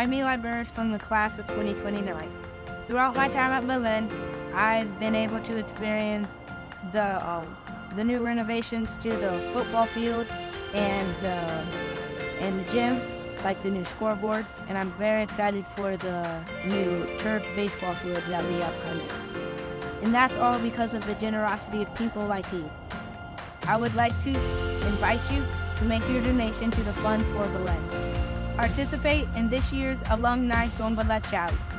I'm Eli Burris from the class of 2029. Throughout my time at Belen, I've been able to experience the new renovations to the football field and the gym, like the new scoreboards, and I'm very excited for the new turf baseball field that we have coming. And that's all because of the generosity of people like you. I would like to invite you to make your donation to the Fund for Belen. Participate in this year's Alumni Tombola Challenge.